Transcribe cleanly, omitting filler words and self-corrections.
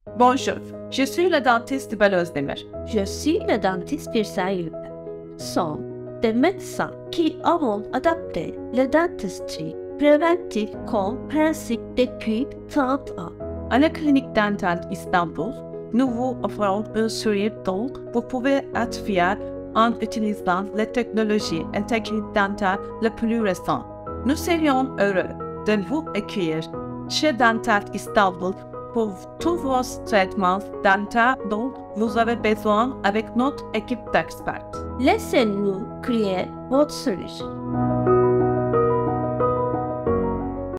Bonjour, je suis le dentiste Sibel Özdemir. Je suis le dentiste Birsel. Sont des médecins qui ont adapté la dentisterie préventive comme principe depuis 30 ans. À la clinique dentale Istanbul, nous vous offrons un sourire dont vous pouvez être fier en utilisant les technologies et techniques dentaires les plus récentes. Nous serions heureux de vous accueillir chez Dental Istanbul pour tous vos traitements dentaires dont vous avez besoin avec notre équipe d'experts. Laissez-nous créer votre sourire.